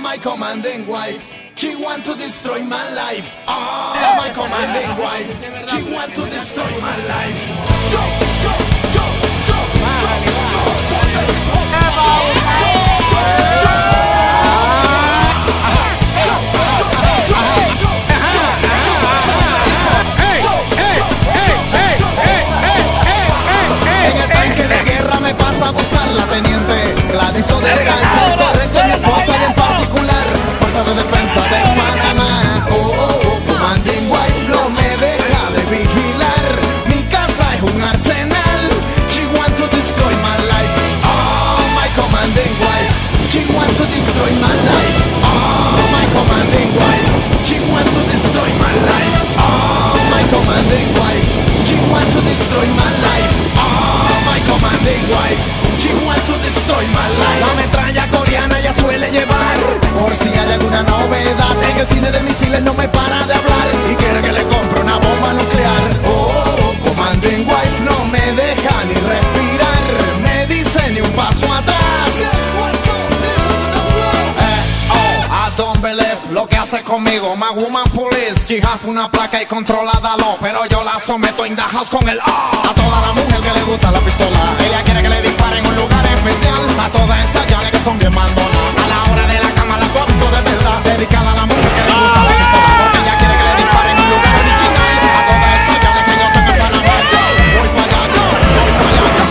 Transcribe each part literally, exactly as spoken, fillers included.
my commanding wife, she want to destroy my life. Oh, my commanding wife, she want to destroy my life. Yo, yo, yo, yo, yo, yo, en el tanque de guerra me pasa a buscar la teniente Gladys Odega, es correcto mi esposa y en particular Fuerza de Defensa de Panamá. Oh, oh, oh, commanding wife no me deja de vigilar. Mi casa es un arsenal. She want to destroy my life. Oh, my commanding wife, she want to destroy my life. Oh, my commanding wife, she want to destroy my life. Oh, my commanding wife, she want to destroy my life. Oh, my commanding wife, she want to destroy my life. La metralla coreana ya suele llevar, por si hay alguna novedad. En el cine de misiles no me para de hablar y quiere que le compre una bomba nuclear. Oh, commanding wife no me deja ni respirar, me dice ni un paso atrás. Eh, oh, I don't believe lo que hace conmigo. My woman police, she have una placa y controladalo, pero yo la someto in the house con el oh. A toda la mujer que le gusta la pistola, ella quiere que le dispare en un lugar especial. A todas esas yales que son bien mandonas, a la hora de la cama la suavizo de verdad. Dedicada a la mujer que le gusta la pistola, porque ella quiere que le dispare en un lugar original. A todas esas yales que yo tengo en Panamá, voy para allá, voy para allá.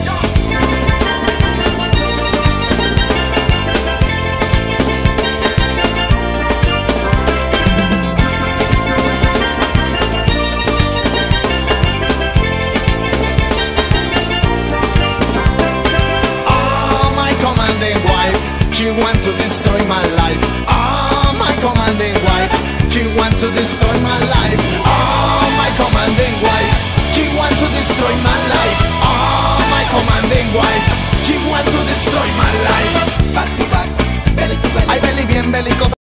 She want to destroy my life. Oh, my commanding wife, she want to destroy my life.